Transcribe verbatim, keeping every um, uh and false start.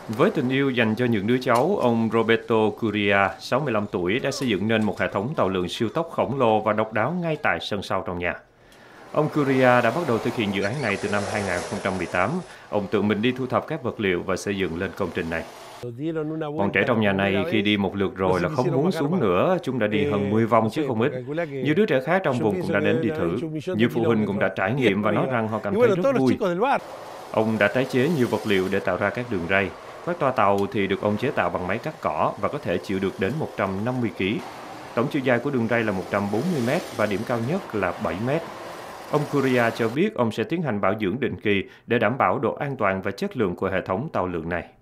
Với tình yêu dành cho những đứa cháu, ông Roberto Curia, sáu mươi lăm tuổi, đã xây dựng nên một hệ thống tàu lượn siêu tốc khổng lồ và độc đáo ngay tại sân sau trong nhà. Ông Curia đã bắt đầu thực hiện dự án này từ năm hai nghìn không trăm mười tám. Ông tự mình đi thu thập các vật liệu và xây dựng lên công trình này. Bọn trẻ trong nhà này khi đi một lượt rồi là không muốn xuống nữa, chúng đã đi hơn mười vòng chứ không ít. Nhiều đứa trẻ khác trong vùng cũng đã đến đi thử. Nhiều phụ huynh cũng đã trải nghiệm và nói rằng họ cảm thấy rất vui. Ông đã tái chế nhiều vật liệu để tạo ra các đường ray. Các toa tàu thì được ông chế tạo bằng máy cắt cỏ và có thể chịu được đến một trăm năm mươi ki lô gam. Tổng chiều dài của đường ray là một trăm bốn mươi mét và điểm cao nhất là bảy mét. Ông Curia cho biết ông sẽ tiến hành bảo dưỡng định kỳ để đảm bảo độ an toàn và chất lượng của hệ thống tàu lượn này.